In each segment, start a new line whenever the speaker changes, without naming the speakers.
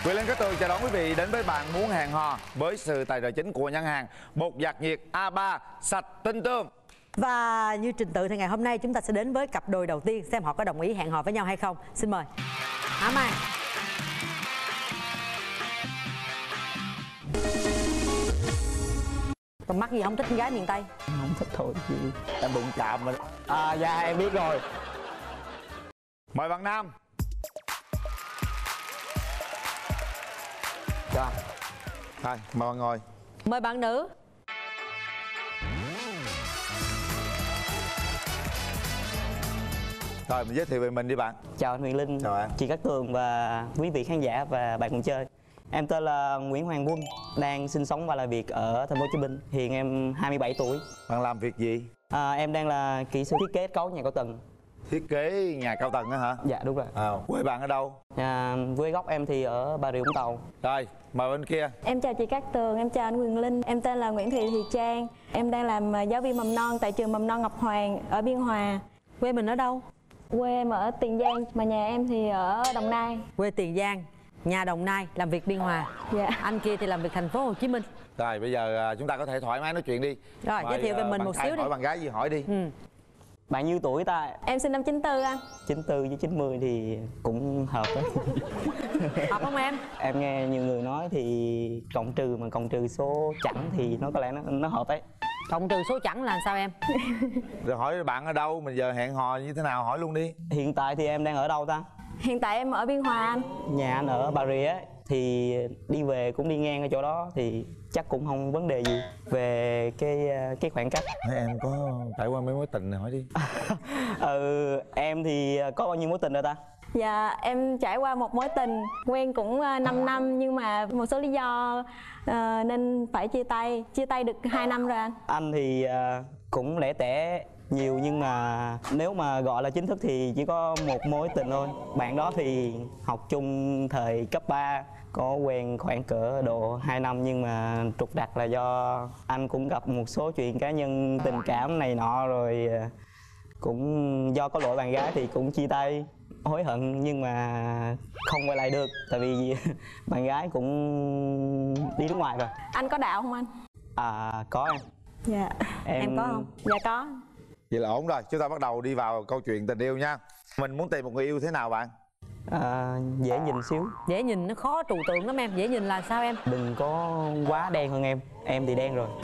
Quyền Linh Cát Tường chào đón quý vị đến với Bạn Muốn Hẹn Hò với sự tài trợ chính của nhãn hàng bột giặt nhiệt A3 sạch tinh tươm.
Và như trình tự thì ngày hôm nay chúng ta sẽ đến với cặp đôi đầu tiên xem họ có đồng ý hẹn hò với nhau hay không. Xin mời Hạ Mai. Còn mắc gì không thích con gái miền Tây?
Không thích thôi chị.
Em đụng chạm mà.
Dạ em biết rồi.
Mời bạn nam.
Dạ.
Thôi mời bạn ngồi.
Mời bạn nữ.
Rồi mình giới thiệu về mình đi bạn.
Chào anh Quyền Linh,
chào em.
chị Cát Tường và quý vị khán giả và bạn cùng chơi. Em tên là Nguyễn Hoàng Quân, đang sinh sống và làm việc ở thành phố Hồ Chí Minh. Hiện em 27 tuổi.
Bạn làm việc gì?
Em đang là kỹ sư thiết kế kết cấu nhà cao tầng.
Thiết kế nhà cao tầng á hả?
Dạ đúng rồi.
Quê bạn ở đâu?
Quê gốc em thì ở Bà Rịa Vũng Tàu.
Rồi mời bên kia.
Em chào chị Cát Tường, em chào anh Quyền Linh. Em tên là Nguyễn Thị Thị Trang. Em đang làm giáo viên mầm non tại trường mầm non Ngọc Hoàng ở Biên Hòa.
Quê mình ở đâu?
Quê em ở Tiền Giang, mà nhà em thì ở Đồng Nai.
Quê Tiền Giang, nhà Đồng Nai, làm việc Biên Hòa.
Dạ.
Anh kia thì làm việc thành phố Hồ Chí Minh.
Rồi bây giờ chúng ta có thể thoải mái nói chuyện đi.
Rồi giới thiệu về mình một xíu đi.
Hỏi bạn gái gì hỏi đi.
Bạn nhiêu tuổi ta?
Em sinh năm 94 anh.
94 với 90 thì cũng hợp đấy.
Hợp không em?
Em nghe nhiều người nói thì cộng trừ, mà cộng trừ số chẵn thì nó có lẽ nó hợp đấy.
Cộng trừ số chẵn là sao em?
Rồi hỏi bạn ở đâu, mình giờ hẹn hò như thế nào hỏi luôn đi.
Hiện tại thì em đang ở đâu ta?
Hiện tại em ở Biên Hòa anh.
Nhà anh ở Bà Rịa ấy, thì đi về cũng đi ngang ở chỗ đó thì chắc cũng không vấn đề gì về cái khoảng cách.
Em có trải qua mấy mối tình này hỏi đi.
Em thì có bao nhiêu mối tình rồi ta?
Dạ em trải qua một mối tình quen cũng 5 năm, nhưng mà một số lý do nên phải chia tay được 2 năm rồi anh.
Anh thì cũng lẻ tẻ nhiều, nhưng mà nếu mà gọi là chính thức thì chỉ có một mối tình thôi. Bạn đó thì học chung thời cấp 3, có quen khoảng cỡ độ 2 năm, nhưng mà trục trặc là do anh cũng gặp một số chuyện cá nhân tình cảm này nọ, rồi cũng do có lỗi bạn gái thì cũng chia tay. Hối hận nhưng mà không quay lại được, tại vì bạn gái cũng đi nước ngoài rồi.
Anh có đạo không anh?
Có em.
Dạ.
Em có không?
Dạ có.
Vậy là ổn rồi, chúng ta bắt đầu đi vào câu chuyện tình yêu nha. Mình muốn tìm một người yêu thế nào bạn?
Dễ nhìn xíu.
Dễ nhìn nó khó trừu tượng lắm em. Dễ nhìn là sao em?
Đừng có quá đen hơn em thì đen rồi.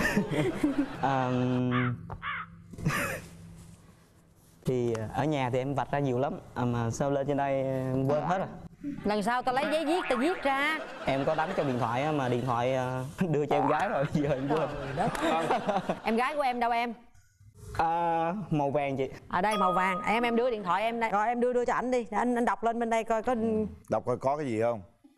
Thì ở nhà thì em vạch ra nhiều lắm, mà sao lên trên đây em quên hết rồi.
Lần sau tao lấy giấy viết tao viết ra.
Em có đánh cho điện thoại mà điện thoại đưa cho em gái rồi, giờ em quên.
Em gái của em đâu em?
Màu vàng chị.
Ở đây màu vàng. Em đưa điện thoại em đây. Rồi em đưa cho ảnh đi. Để anh đọc lên bên đây coi có.
Đọc coi có cái gì không.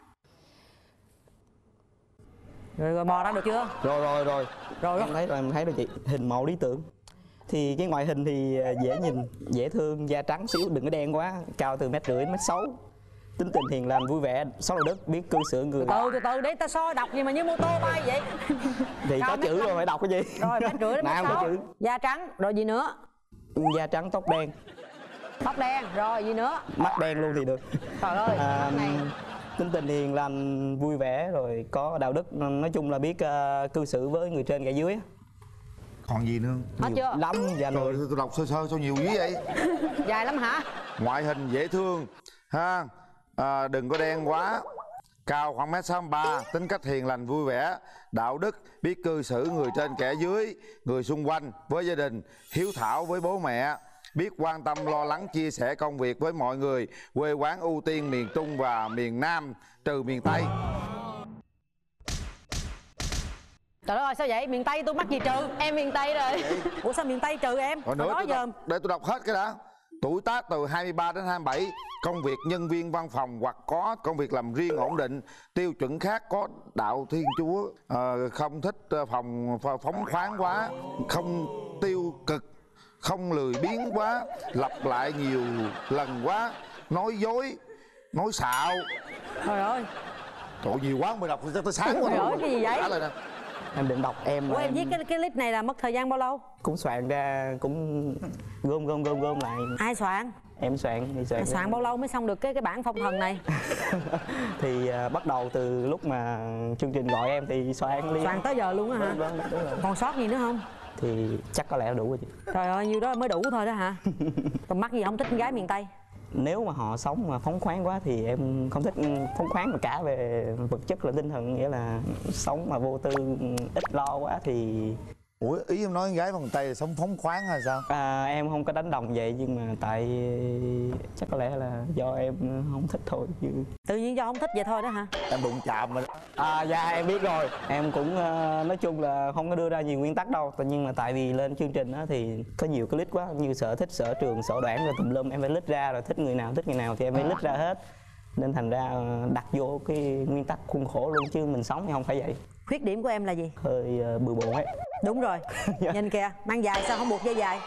Rồi mò ra được chưa?
Rồi
Em thấy rồi chị. Hình mẫu lý tưởng. Thì cái ngoại hình thì dễ nhìn, dễ thương, da trắng xíu, đừng có đen quá, cao từ 1,5 m đến 1,6 m. Tính tình hiền lành, vui vẻ, xấu đạo đức, biết cư xử người.
Từ từ để ta so đọc gì mà như mô tô bay vậy.
Thì có chữ rồi phải đọc cái gì.
Rồi 1,5 m đến 1,6 m. Da trắng, rồi gì nữa?
Da trắng, tóc đen.
Tóc đen, rồi gì nữa?
Mắt đen luôn thì được.
Trời ơi, mắt này.
Tính tình hiền lành, vui vẻ, rồi có đạo đức, nói chung là biết cư xử với người trên kẻ dưới.
Còn gì nữa
Hết chưa?
Lắm. Dạ
rồi tôi đọc sơ sao nhiều dữ vậy.
Dài lắm hả?
Ngoại hình dễ thương ha, đừng có đen quá, cao khoảng 1,63 m, tính cách hiền lành vui vẻ, đạo đức, biết cư xử người trên kẻ dưới, người xung quanh, với gia đình, hiếu thảo với bố mẹ, biết quan tâm lo lắng chia sẻ công việc với mọi người, quê quán ưu tiên miền Trung và miền Nam trừ miền Tây.
Trời ơi sao vậy? Miền Tây tôi mắc gì trừ?
Em miền Tây rồi.
Ủa sao miền Tây trừ em?
Rồi nữa để tôi đọc hết cái đã. Tuổi tác từ 23 đến 27, công việc nhân viên văn phòng hoặc có công việc làm riêng ổn định, tiêu chuẩn khác có đạo Thiên Chúa, không thích phóng khoáng quá, không tiêu cực, không lười biếng quá, lặp lại nhiều lần quá, nói dối, nói xạo.
Trời ơi.
Trời nhiều quá mới đọc tới sáng quá.
Trời ơi cái gì vậy?
Trả lời nè.
Em định đọc em.
Ủa em viết cái clip này là mất thời gian bao lâu?
Cũng soạn ra, cũng gom lại.
Ai soạn?
Em soạn thì soạn.
Soạn bao lâu mới xong được cái bản phong thần này?
Thì bắt đầu từ lúc mà chương trình gọi em thì soạn liền.
Soạn tới giờ luôn á hả?
Vâng, đúng rồi.
Còn sót gì nữa không?
Thì chắc có lẽ là đủ rồi chị.
Trời ơi, nhiêu đó mới đủ thôi đó hả? Còn mắc gì không thích con gái miền Tây?
Nếu mà họ sống mà phóng khoáng quá thì em không thích phóng khoáng mà cả về vật chất là tinh thần, nghĩa là sống mà vô tư ít lo quá thì.
Ủa ý em nói con gái bằng Tây là sống phóng khoáng hay sao?
Em không có đánh đồng vậy, nhưng mà tại chắc có lẽ là do em không thích thôi chứ.
Tự nhiên do không thích vậy thôi đó hả?
Em đụng chạm mà.
Dạ em biết rồi. Em cũng nói chung là không có đưa ra nhiều nguyên tắc đâu, nhưng mà tại vì lên chương trình á thì có nhiều cái list quá, như sở thích, sở trường, sở đoản rồi tùm lum, em phải list ra, rồi thích người nào thì em phải list ra hết, nên thành ra đặt vô cái nguyên tắc khuôn khổ luôn, chứ mình sống thì không phải vậy.
Khuyết điểm của em là gì?
Hơi bừa bộn ấy.
Đúng rồi. Nhìn kìa, mang dài sao không buộc dây dài?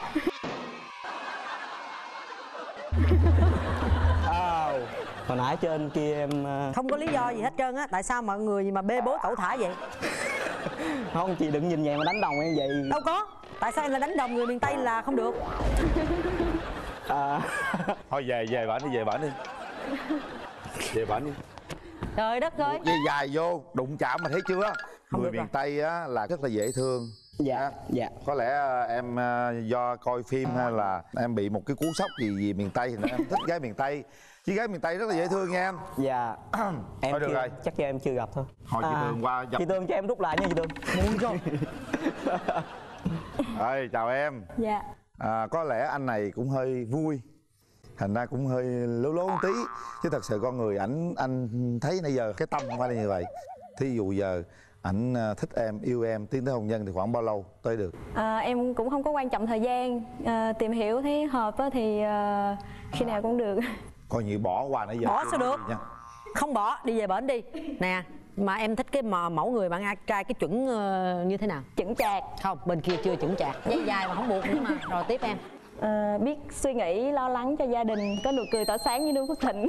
Hồi nãy trên kia em
Không có lý do gì hết trơn á. Tại sao mọi người mà bê bối cẩu thả vậy?
không, chị đừng nhìn vậy mà đánh đồng em vậy.
Đâu có. Tại sao em lại đánh đồng người miền Tây là không được?
Thôi về bển đi, về bển đi. Về bển đi.
Trời đất ơi.
Buộc dây dài vô, đụng chạm mà thấy chưa?
Không
Người
được
miền
rồi.
Tây á là rất là dễ thương.
Dạ, dạ.
Có lẽ em do coi phim hay là em bị một cái cú sốc gì miền Tây thì nên em thích gái miền Tây. Chứ gái miền Tây rất là dễ thương nha em.
Dạ. Em
Thôi được
chưa,
rồi.
chắc cho em chưa gặp thôi.
Hồi chị Tường qua gặp.
Chị Tường cho em rút lại nha chị Tường.
Muốn rồi.
Ơi chào em.
Dạ.
Có lẽ anh này cũng hơi vui, thành ra cũng hơi lố lố một tí, chứ thật sự con người anh thấy nãy giờ cái tâm không phải là như vậy. Thí dụ giờ ảnh thích em, yêu em, tiến tới hôn nhân thì khoảng bao lâu tới được?
Em cũng không có quan trọng thời gian, tìm hiểu thấy hợp á thì khi nào cũng được.
Coi như bỏ qua nãy giờ.
Bỏ sao được?
Nha.
Không bỏ, đi về bển đi. Nè, mà em thích cái mẫu người bạn trai cái chuẩn như thế nào?
Chững chạc,
Không, bên kia chưa chuẩn chạc. Dây dài mà không buộc nữa mà. Rồi tiếp em.
biết suy nghĩ, lo lắng cho gia đình, có nụ cười tỏa sáng như Noo Phước Thịnh.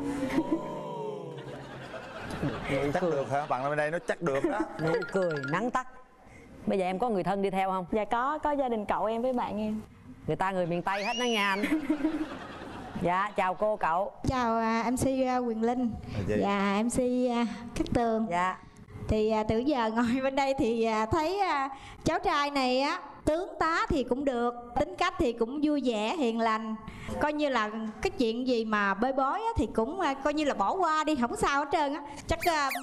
Chắc được hả? Bạn bên đây nó chắc được đó.
Nụ cười nắng tắt. Bây giờ em có người thân đi theo không?
Dạ có gia đình cậu em với bạn em.
Người ta người miền Tây hết đó nha anh. Dạ, chào cô cậu.
Chào MC Quyền Linh và MC Cát Tường.
Dạ.
Thì từ giờ ngồi bên đây thì thấy cháu trai này á, tướng tá thì cũng được, tính cách thì cũng vui vẻ, hiền lành. Coi như là cái chuyện gì mà bơi bối á, thì cũng coi như là bỏ qua đi, không sao hết trơn á. Chắc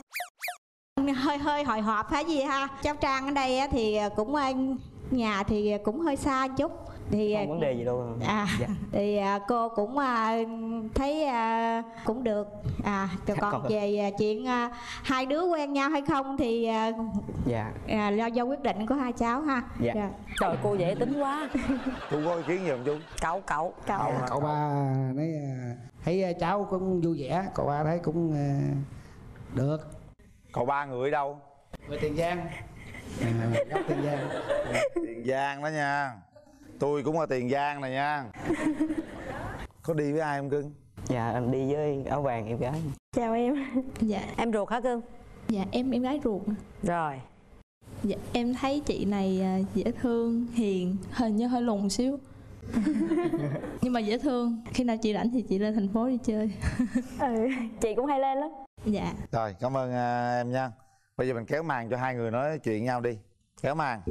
hơi hồi hộp hay gì ha. Cháu Trang ở đây á, thì cũng nhà thì cũng hơi xa một chút. Thì
Không vấn đề gì đâu.
dạ. Thì cô cũng thấy cũng được. Còn về chuyện hai đứa quen nhau hay không thì
Dạ.
do quyết định của hai cháu ha.
Dạ.
Trời, cô dễ tính quá.
Chú có ý kiến gì không chú?
Cậu.
Cậu ba nói thấy cháu cũng vui vẻ, cậu ba thấy cũng được.
Cậu ba người ở đâu?
Người Tiền Giang. Gốc Tiền Giang.
Tiền Giang đó nha. Tôi cũng ở Tiền Giang này nha. Có đi với ai không cưng?
Dạ em đi với áo vàng em gái.
Chào em.
Dạ.
Em ruột hả cưng?
Dạ em gái ruột.
Rồi.
Dạ em thấy chị này dễ thương, hiền, hình như hơi lùn xíu. Nhưng mà dễ thương. Khi nào chị rảnh thì chị lên thành phố đi chơi.
Chị cũng hay lên lắm.
Dạ.
Rồi, cảm ơn em nha. Bây giờ mình kéo màn cho hai người nói chuyện nhau đi. Kéo màn.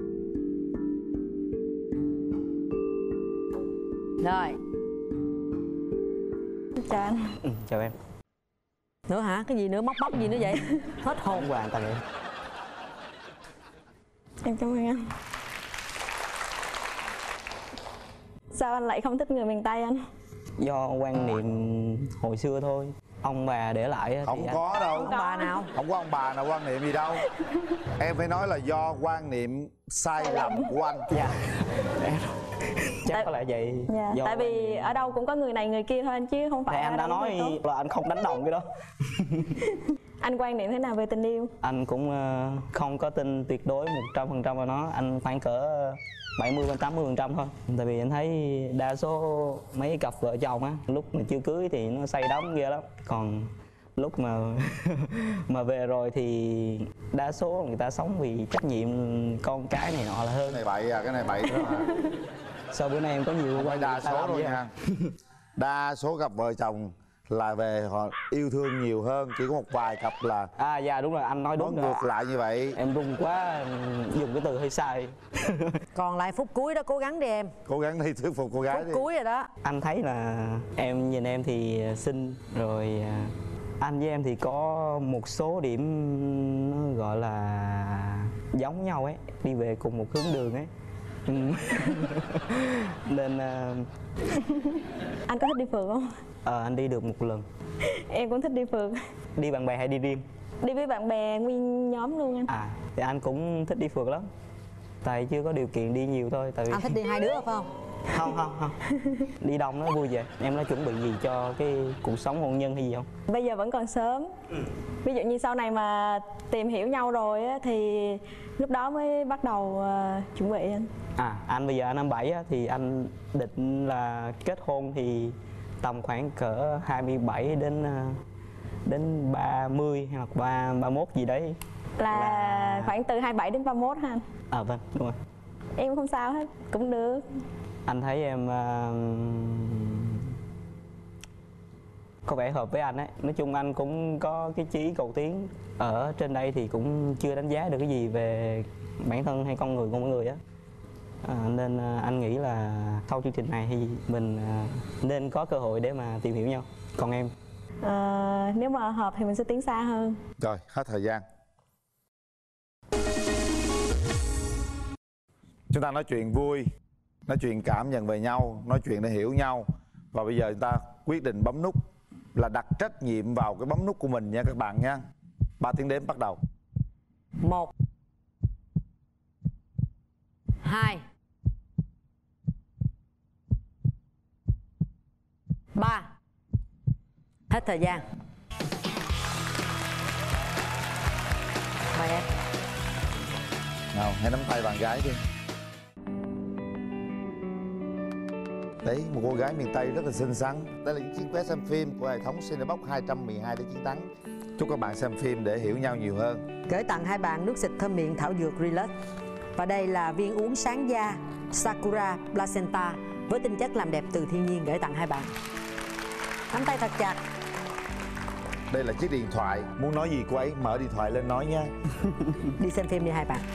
Rồi.
Chào anh.
Chào em.
Nữa hả? Cái gì nữa? Móc gì nữa vậy? Hết hồn.
Không quà tặng em.
Em cảm ơn anh. Sao anh lại không thích người miền Tây anh?
Do quan niệm hồi xưa thôi. Ông bà để lại á
Không
thì
có đâu.
Ông bà nào?
Không có ông bà nào quan niệm gì đâu. Em phải nói là do quan niệm sai lầm của anh.
Dạ. Chắc có lẽ vậy.
Dạ.
Do
Tại vì ở đâu cũng có người này người kia thôi anh, chứ không phải
Tại
ở
anh đã
đâu
nói
người tốt.
là anh không đánh đồng cái đó.
Anh quan niệm thế nào về tình yêu?
Anh cũng không có tin tuyệt đối 100% vào nó. Anh khoảng cỡ 70-80% thôi. Tại vì anh thấy đa số mấy cặp vợ chồng á, lúc mà chưa cưới thì nó say đắm ghê lắm. Còn lúc mà mà về rồi thì đa số người ta sống vì trách nhiệm con cái này nọ là hơn.
Cái này bậy à, cái này bậy đó à.
Sau bữa nay em có nhiều
Không phải đa số thôi
nha.
nha. Đa số cặp vợ chồng là về họ yêu thương nhiều hơn, chỉ có một vài cặp là
Dạ đúng rồi, anh nói đúng rồi.
ngược lại như vậy.
Em run quá, dùng cái từ hơi sai.
Còn lại phút cuối đó, cố gắng đi em.
Cố gắng đi thuyết phục cô gái
Phút
đi.
cuối rồi đó.
Anh thấy là em nhìn em thì xinh rồi, anh với em thì có một số điểm nó gọi là giống nhau ấy, đi về cùng một hướng đường ấy. Nên
Anh có thích đi phượt không?
anh đi được một lần.
Em cũng thích đi phượt.
Đi bạn bè hay đi riêng?
Đi với bạn bè nguyên nhóm luôn anh.
Thì anh cũng thích đi phượt lắm, tại chưa có điều kiện đi nhiều thôi. Tại vì
Anh thích đi hai đứa phải không?
không đi đông nó vui vậy. Em đã chuẩn bị gì cho cái cuộc sống hôn nhân hay gì không?
Bây giờ vẫn còn sớm. Ví dụ như sau này mà tìm hiểu nhau rồi á, thì lúc đó mới bắt đầu chuẩn bị anh.
Anh bây giờ anh 27 á, thì anh định là kết hôn thì tầm khoảng cỡ 27 đến 30 hoặc 31 gì đấy.
Là khoảng từ 27 đến 31 ha anh?
Vâng, đúng rồi.
Em không sao hết, cũng được.
Anh thấy em có vẻ hợp với anh ấy. Nói chung anh cũng có cái chí cầu tiến. Ở trên đây thì cũng chưa đánh giá được cái gì về bản thân hay con người của mỗi người á. Nên anh nghĩ là sau chương trình này thì mình nên có cơ hội để mà tìm hiểu nhau. Còn em?
Nếu mà hợp thì mình sẽ tiến xa hơn.
Rồi, hết thời gian. Chúng ta nói chuyện vui, nói chuyện cảm nhận về nhau, nói chuyện để hiểu nhau. Và bây giờ chúng ta quyết định bấm nút, là đặt trách nhiệm vào cái bấm nút của mình nha các bạn nha. 3 tiếng đếm bắt đầu.
1 2 3. Hết thời gian. Mời em.
Nào, hãy nắm tay bạn gái đi. Đấy, một cô gái miền Tây rất là xinh xắn. Đây là những chiếc vé xem phim của hệ thống Cinebox 212 để chiến thắng. Chúc các bạn xem phim để hiểu nhau nhiều hơn.
Gửi tặng hai bạn nước xịt thơm miệng thảo dược Relax. Và đây là viên uống sáng da Sakura Placenta với tinh chất làm đẹp từ thiên nhiên, gửi tặng hai bạn. Nắm tay thật chặt.
Đây là chiếc điện thoại. Muốn nói gì cô ấy mở điện thoại lên nói nha.
Đi xem phim đi hai bạn.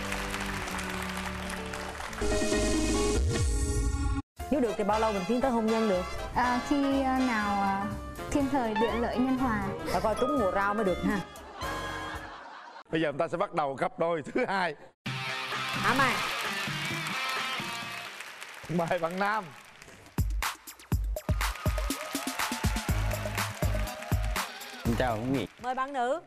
Nếu được thì bao lâu mình tiến tới hôn nhân được?
Khi nào thiên thời địa lợi nhân hòa.
Phải coi trúng mùa rau mới được ha.
Bây giờ chúng ta sẽ bắt đầu cặp đôi thứ hai.
Hả Mai?
Mời bạn nam.
Xin chào quý vị.
Mời bạn nữ.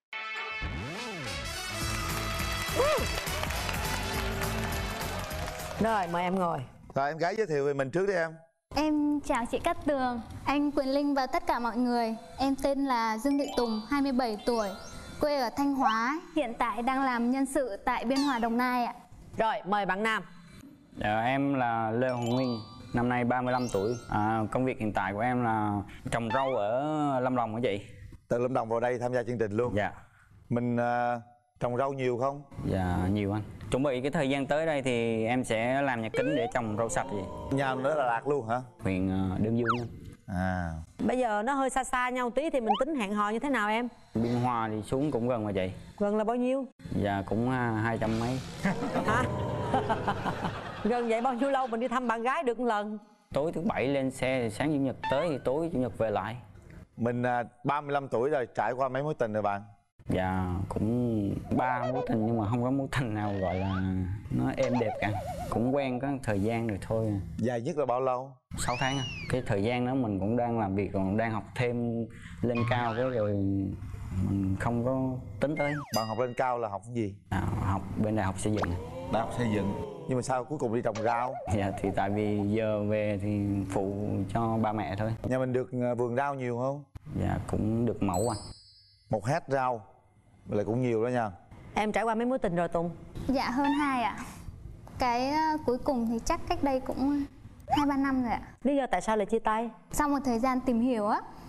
Rồi, mời em ngồi.
Rồi em gái giới thiệu về mình trước đi em.
Em chào chị Cát Tường, anh Quyền Linh và tất cả mọi người. Em tên là Dương Thị Tùng, 27 tuổi, quê ở Thanh Hóa, hiện tại đang làm nhân sự tại Biên Hòa, Đồng Nai ạ.
Rồi, mời bạn nam.
Em là Lê Hồng Nguyên, năm nay 35 tuổi. Công việc hiện tại của em là trồng rau ở Lâm Đồng hả chị?
Từ Lâm Đồng vào đây tham gia chương trình luôn.
Dạ.
Mình trồng rau nhiều không?
Dạ nhiều anh. Chuẩn bị cái thời gian tới đây thì em sẽ làm nhà kính để trồng rau sạch vậy.
Nhà mình ở Đà Lạt luôn hả?
Huyện Đơn Dương.
Bây giờ nó hơi xa xa nhau tí thì mình tính hẹn hò như thế nào em?
Biên Hòa thì xuống cũng gần mà chị.
Gần là bao nhiêu?
Dạ cũng 200 mấy.
Hả? Gần vậy bao nhiêu lâu mình đi thăm bạn gái được một lần?
Tối thứ bảy lên xe thì sáng chủ nhật tới thì tối chủ nhật về lại.
Mình 35 tuổi rồi, trải qua mấy mối tình rồi bạn?
Dạ cũng 3 mối tình nhưng mà không có mối tình nào gọi là nó êm đẹp cả. Cũng quen có thời gian rồi thôi.
Dài nhất là bao lâu?
6 tháng. Cái thời gian đó mình cũng đang làm việc, còn đang học thêm lên cao cái rồi mình không có tính tới.
Bạn học lên cao là học cái gì?
Học bên đại học xây dựng.
Đại học xây dựng. Nhưng mà sao cuối cùng đi trồng rau?
Dạ thì tại vì giờ về thì phụ cho ba mẹ thôi.
Nhà mình được vườn rau nhiều không?
Dạ cũng được mẫu anh.
1 héc rau là cũng nhiều đó nha.
Em trải qua mấy mối tình rồi Tùng?
Dạ hơn 2 ạ. Cái cuối cùng thì chắc cách đây cũng 2-3 năm rồi ạ.
Lý do tại sao lại chia tay?
Sau một thời gian tìm hiểu á,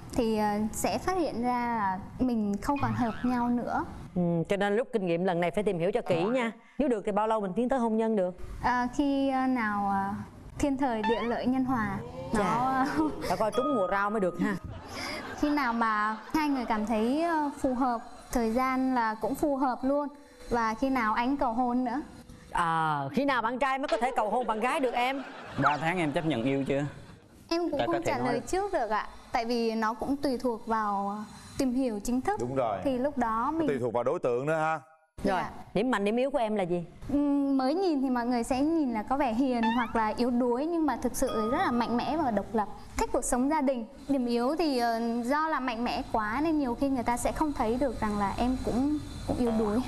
thì sẽ phát hiện ra là mình không còn hợp nhau nữa.
Cho nên lúc kinh nghiệm lần này phải tìm hiểu cho kỹ nha. Nếu được thì bao lâu mình tiến tới hôn nhân được?
Khi nào thiên thời địa lợi nhân hòa nó
phải coi trúng mùa rau mới được ha.
Khi nào mà hai người cảm thấy phù hợp, thời gian là cũng phù hợp luôn. Và khi nào anh cầu hôn nữa.
Khi nào bạn trai mới có thể cầu hôn bạn gái được em?
3 tháng em chấp nhận yêu chưa?
Em cũng không trả lời trước được ạ. Tại vì nó cũng tùy thuộc vào tìm hiểu chính thức.
Đúng rồi.
Thì lúc đó mình
tùy thuộc vào đối tượng nữa ha.
Rồi, điểm mạnh điểm yếu của em là gì?
Mới nhìn thì mọi người sẽ nhìn là có vẻ hiền hoặc là yếu đuối, nhưng mà thực sự rất là mạnh mẽ và độc lập, thích cuộc sống gia đình. Điểm yếu thì do là mạnh mẽ quá nên nhiều khi người ta sẽ không thấy được rằng là em cũng yếu đuối.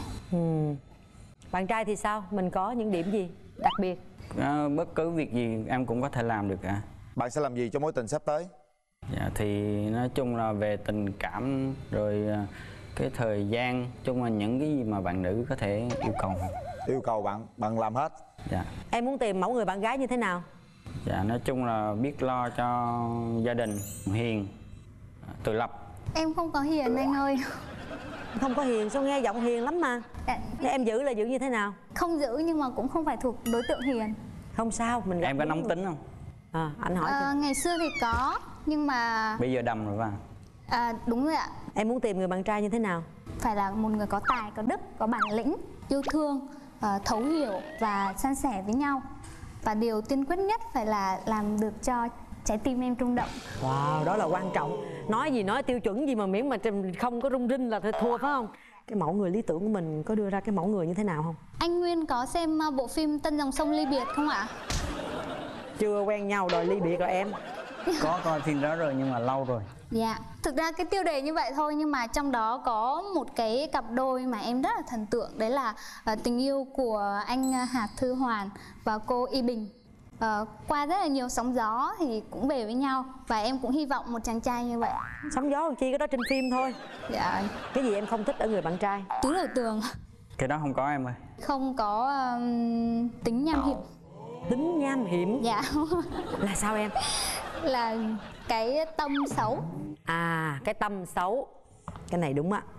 Bạn trai thì sao? Mình có những điểm gì đặc biệt?
Bất cứ việc gì em cũng có thể làm được cả.
Bạn sẽ làm gì cho mối tình sắp tới?
Dạ thì nói chung là về tình cảm rồi cái thời gian, chung là những cái gì mà bạn nữ có thể yêu cầu.
Yêu cầu bạn làm hết.
Dạ.
Em muốn tìm mẫu người bạn gái như thế nào?
Dạ nói chung là biết lo cho gia đình, hiền, tự lập.
Em không có hiền anh ơi.
Không có hiền, sao nghe giọng hiền lắm mà. Em giữ là giữ như thế nào?
Không giữ nhưng mà cũng không phải thuộc đối tượng hiền.
Không sao, mình gặp
em có nóng tính không?
Anh hỏi
ngày xưa thì có, nhưng mà
bây giờ đầm rồi phải.
Đúng rồi ạ.
Em muốn tìm người bạn trai như thế nào?
Phải là một người có tài, có đức, có bản lĩnh, yêu thương, thấu hiểu và san sẻ với nhau. Và điều tiên quyết nhất phải là làm được cho trái tim em rung động.
Wow, đó là quan trọng. Nói gì nói, tiêu chuẩn gì mà miễn mà không có rung rinh là thua phải không? Cái mẫu người lý tưởng của mình có đưa ra cái mẫu người như thế nào không?
Anh Nguyên có xem bộ phim Tân Dòng Sông Ly Biệt không ạ?
Chưa quen nhau đòi ly biệt rồi em.
Có coi phim đó rồi nhưng mà lâu rồi.
Dạ, thực ra cái tiêu đề như vậy thôi, nhưng mà trong đó có một cái cặp đôi mà em rất là thần tượng. Đấy là tình yêu của anh Hạt Thư Hoàn và cô Y Bình. Qua rất là nhiều sóng gió thì cũng về với nhau. Và em cũng hy vọng một chàng trai như vậy.
Sóng gió làm chi, cái đó trên phim thôi.
Dạ.
Cái gì em không thích ở người bạn trai?
Túi đầu tường.
Cái đó không có em ơi.
Không có tính nham hiểm.
Tính nham hiểm?
Dạ.
Là sao em?
Là cái tâm xấu.
Cái tâm xấu. Cái này đúng á.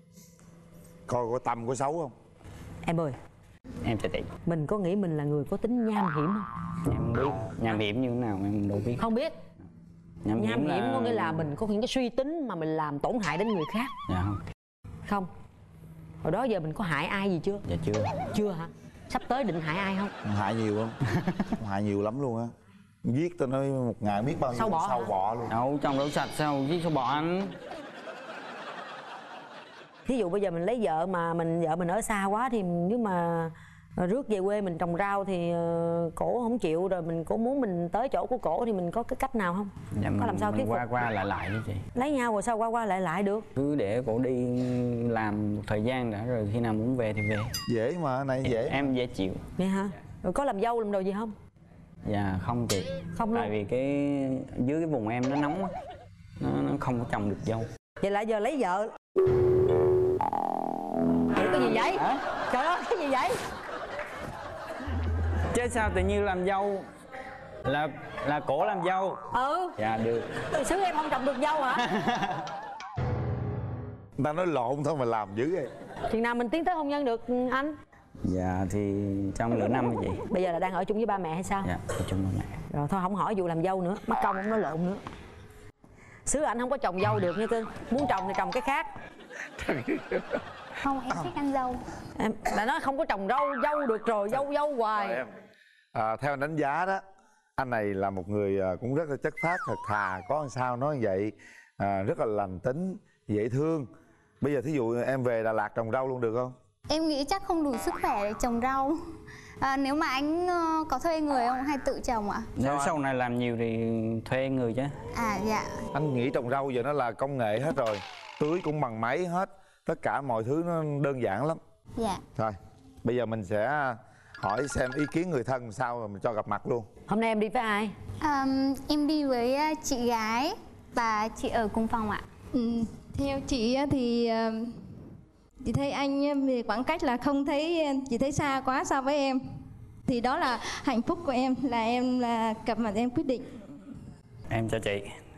Coi có tâm có xấu không?
Em ơi,
em sẽ tìm.
mình có nghĩ mình là người có tính nham hiểm không?
Em không biết. Nham hiểm như thế nào em đâu biết.
Không biết. Nham hiểm
là...
có nghĩa là mình có những cái suy tính mà mình làm tổn hại đến người khác.
Dạ không.
Không. Hồi đó giờ mình có hại ai gì chưa?
Dạ chưa.
Chưa hả? Sắp tới định hại ai không?
Hại nhiều không? Hại nhiều lắm luôn á. Giết tôi nói một ngày biết bao nhiêu sâu bọ luôn.
Đâu, trong đâu sạch sao giết sâu bọ anh.
Thí dụ bây giờ mình lấy vợ mà vợ mình ở xa quá thì nếu mà rước về quê mình trồng rau thì cổ không chịu, rồi mình cổ muốn mình tới chỗ của cổ thì mình có cái cách nào không?
Dạ,
có làm sao thuyết phục?
qua lại chứ chị.
Lấy nhau rồi sao qua lại được?
Cứ để cổ đi làm một thời gian đã, rồi khi nào muốn về thì về.
Dễ mà, này dễ.
Em dễ chịu.
Vậy hả? Rồi có làm dâu làm đồ gì không?
Dạ không chị.
Không luôn.
Tại vì cái dưới cái vùng em nó nóng á, nó không có trồng được dâu.
Vậy là giờ lấy vợ. Cái gì vậy? Trời ơi, cái gì vậy?
Chứ sao tự nhiên làm dâu là cổ làm dâu. Dạ được.
Xứ em không trồng được dâu hả?
Người ta nói lộn thôi mà làm dữ vậy.
Chừng nào mình tiến tới hôn nhân được anh?
Dạ thì trong nửa năm vậy.
Bây giờ là đang ở chung với ba mẹ hay sao?
Dạ ở chung với mẹ.
Rồi thôi không hỏi vụ làm dâu nữa, mất công không nói lộn nữa. Xứ anh không có trồng dâu được nha cưng. Muốn trồng thì trồng cái khác.
Không, em thích ăn dâu.
Em đã nói không có trồng dâu được rồi, dâu hoài.
Theo anh đánh giá đó, anh này là một người cũng rất là chất phác, thật thà, có làm sao nói vậy, rất là lành tính, dễ thương. Bây giờ thí dụ em về Đà Lạt trồng rau luôn được không?
Em nghĩ chắc không đủ sức khỏe để trồng rau. Nếu mà anh có thuê người không hay tự trồng ạ?
Nếu sau này làm nhiều thì thuê người chứ.
Dạ.
Anh nghĩ trồng rau giờ nó là công nghệ hết rồi, tưới cũng bằng máy hết, tất cả mọi thứ nó đơn giản lắm.
Dạ.
Thôi bây giờ mình sẽ hỏi xem ý kiến người thân sao rồi mình cho gặp mặt luôn.
Hôm nay em đi với ai?
Em đi với chị gái và chị ở cùng phòng ạ.
Theo chị thì chị thấy anh về khoảng cách là không thấy, chị thấy xa quá so với em. Thì đó là hạnh phúc của em là cặp mặt em quyết định.
Em cho chị.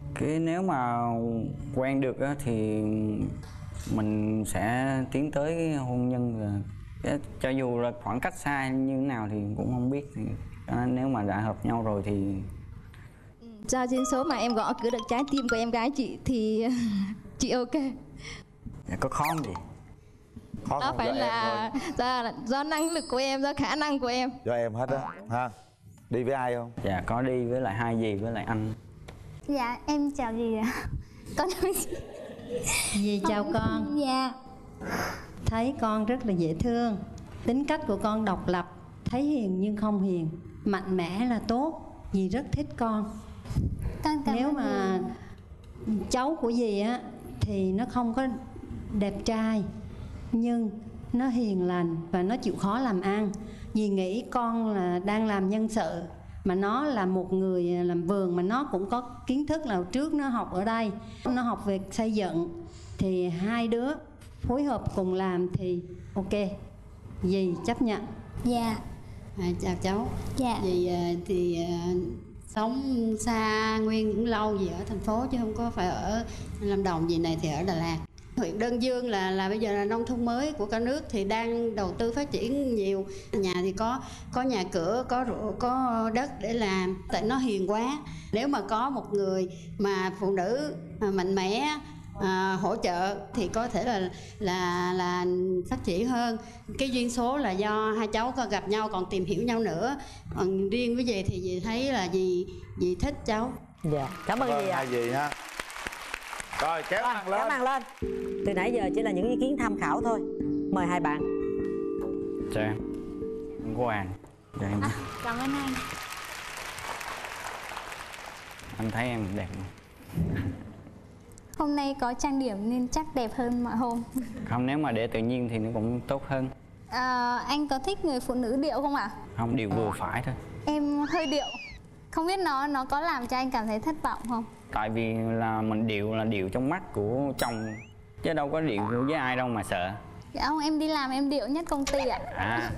Cái nếu mà quen được á, thì mình sẽ tiến tới hôn nhân rồi. Cho dù là khoảng cách xa như thế nào thì cũng không biết. Nếu mà đã hợp nhau rồi thì
Do duyên số mà em gõ cửa được trái tim của em gái chị thì chị ok.
có khó không chị?
Khó
Đó
không?
phải
Do em thôi.
do năng lực của em, do khả năng của em.
Do em hết á ha. Đi với ai không?
Dạ có đi với lại hai dì với lại anh.
Dạ em chào dì ạ. Con chào chị.
Dì chào con.
Dạ.
Thấy con rất là dễ thương. Tính cách của con độc lập, thấy hiền nhưng không hiền, mạnh mẽ là tốt. Dì rất thích con.
Con cảm
Nếu
ơn
mà cháu của dì á thì nó không có đẹp trai, nhưng nó hiền lành và nó chịu khó làm ăn. Dì nghĩ con là đang làm nhân sự, mà nó là một người làm vườn, mà nó cũng có kiến thức là trước nó học ở đây, nó học về xây dựng, thì hai đứa phối hợp cùng làm thì ok, dì chấp nhận.
Dạ.
Chào cháu.
Dạ.
Dì thì sống xa Nguyên cũng lâu, dì ở thành phố chứ không có phải ở Lâm Đồng. Dì này thì ở Đà Lạt. Huyện Đơn Dương là bây giờ là nông thôn mới của cả nước thì đang đầu tư phát triển nhiều. Nhà thì có nhà cửa, có ruộng, có đất để làm. Tại nó hiền quá. Nếu mà có một người mà phụ nữ mạnh mẽ hỗ trợ thì có thể là phát triển hơn. Cái duyên số là do hai cháu có gặp nhau còn tìm hiểu nhau nữa. Còn riêng với dì thì dì thấy là dì thích cháu.
Dạ, cảm ơn dì ạ.
Hai dì ha. Rồi kéo màn lên.
Kéo màn lên. Từ nãy giờ chỉ là những ý kiến tham khảo thôi. Mời hai bạn.
Chào em. Hoàng. Chào em.
Cảm ơn anh.
Anh thấy em đẹp không?
Hôm nay có trang điểm nên chắc đẹp hơn mọi hôm.
Không, nếu mà để tự nhiên thì nó cũng tốt hơn.
Anh có thích người phụ nữ điệu không ạ?
Không, điều vừa phải thôi.
Em hơi điệu. Không biết nó có làm cho anh cảm thấy thất vọng không?
Tại vì là mình điệu là điệu trong mắt của chồng, chứ đâu có điệu với ai đâu mà sợ.
Dạ không, em đi làm em điệu nhất công ty ạ.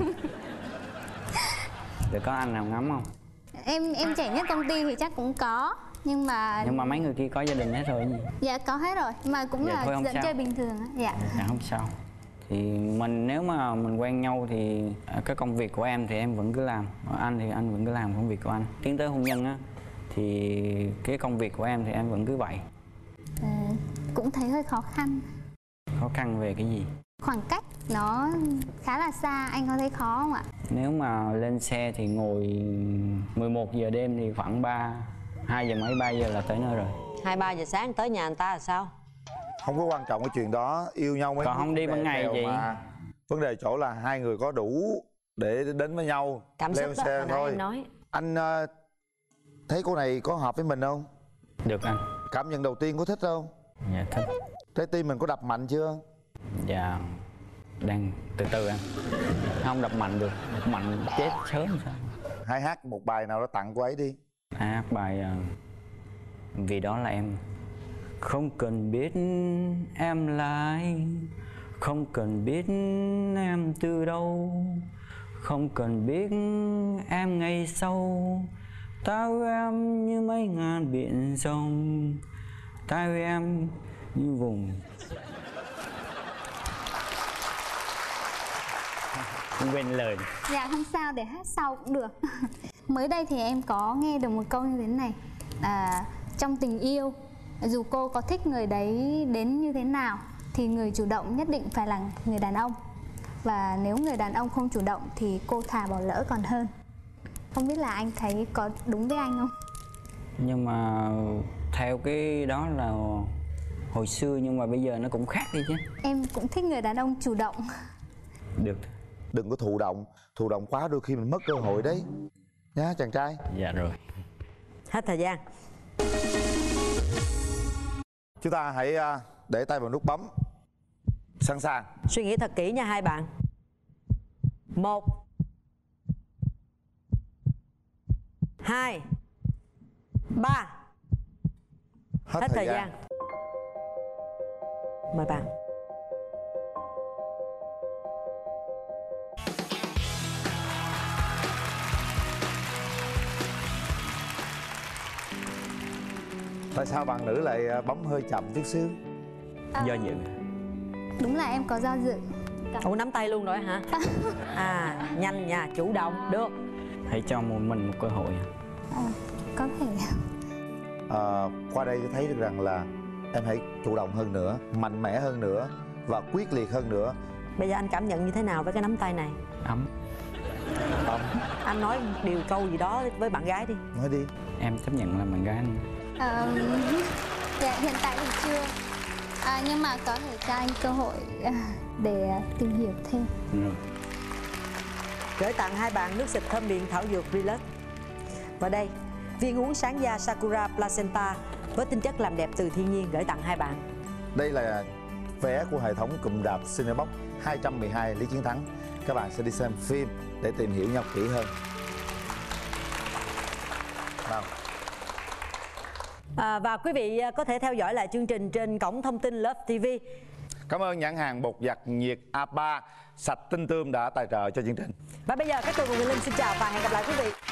Để có anh nào ngắm không?
Em trẻ nhất công ty thì chắc cũng có. Nhưng mà
mấy người kia có gia đình hết rồi gì?
Dạ có hết rồi, mà cũng
Dạ,
là
thôi không
dẫn
sao.
chơi bình thường á. Dạ.
Dạ không sao. Thì mình nếu mà mình quen nhau thì cái công việc của em thì em vẫn cứ làm, anh thì anh vẫn cứ làm công việc của anh. Tiến tới hôn nhân á thì cái công việc của em thì em vẫn cứ vậy.
Cũng thấy hơi khó khăn.
Khó khăn về cái gì?
Khoảng cách nó khá là xa, anh có thấy khó không ạ?
Nếu mà lên xe thì ngồi 11 giờ đêm thì khoảng 2 giờ mấy 3 giờ là tới nơi rồi.
2-3 giờ sáng tới nhà người ta là sao?
Không có quan trọng cái chuyện đó, yêu nhau mới.
Còn không đi ban ngày gì.
Vấn đề chỗ là hai người có đủ để đến với nhau.
Cảm xúc
leo
đó,
xe
hồi nãy
thôi.
em nói.
Anh thấy cô này có hợp với mình không?
Được anh.
Cảm nhận đầu tiên có thích không?
Dạ thích.
Trái tim mình có đập mạnh chưa?
Dạ đang từ từ anh. Không đập mạnh được, đập mạnh chết sớm sao?
Hãy hát một bài nào đó tặng cô ấy đi.
Hát bài Vì Đó Là Em. Không cần biết em là ai, không cần biết em từ đâu, không cần biết em ngày sau. Ta yêu em như mấy ngàn biển rộng, ta yêu em như vùng. Không quên lời.
Dạ không sao, để hát sau cũng được. Mới đây thì em có nghe được một câu như thế này. Trong tình yêu, dù cô có thích người đấy đến như thế nào thì người chủ động nhất định phải là người đàn ông. Và nếu người đàn ông không chủ động thì cô thà bỏ lỡ còn hơn. Không biết là anh thấy có đúng với anh không?
Nhưng mà theo cái đó là hồi xưa, nhưng mà bây giờ nó cũng khác đi chứ.
Em cũng thích người đàn ông chủ động.
Được.
Đừng có thụ động quá đôi khi mình mất cơ hội đấy nhá chàng trai.
Dạ rồi.
Hết thời gian.
Chúng ta hãy để tay vào nút bấm. Sẵn sàng.
Suy nghĩ thật kỹ nha hai bạn. 1 2 3. Hết thời gian. Mời bạn.
Tại sao bạn nữ lại bấm hơi chậm chút xíu?
Do dự.
Đúng là em có do dự.
Ủa nắm tay luôn rồi hả? À nhanh nha, chủ động, được.
Hãy cho mình một cơ hội.
Có thể.
Qua đây thấy được rằng là em hãy chủ động hơn nữa, mạnh mẽ hơn nữa và quyết liệt hơn nữa.
Bây giờ anh cảm nhận như thế nào với cái nắm tay này?
Ấm.
Anh nói điều câu gì đó với bạn gái đi.
Nói đi.
Em chấp nhận là bạn gái anh.
Dạ, hiện tại thì chưa. Nhưng mà có thể cho anh cơ hội để tìm hiểu thêm.
Rồi.
Gửi tặng hai bạn nước xịt thơm miệng thảo dược Relax. Và đây, viên uống sáng da Sakura Placenta với tinh chất làm đẹp từ thiên nhiên gửi tặng hai bạn.
Đây là vé của hệ thống cụm rạp Cinebox 212 Lý Chiến Thắng. Các bạn sẽ đi xem phim để tìm hiểu nhau kỹ hơn. Nào.
Và quý vị có thể theo dõi lại chương trình trên cổng thông tin Love TV.
Cảm ơn nhãn hàng bột giặt nhiệt A3 sạch tinh tươm đã tài trợ cho chương trình.
Và bây giờ các tôi cùng Linh xin chào và hẹn gặp lại quý vị.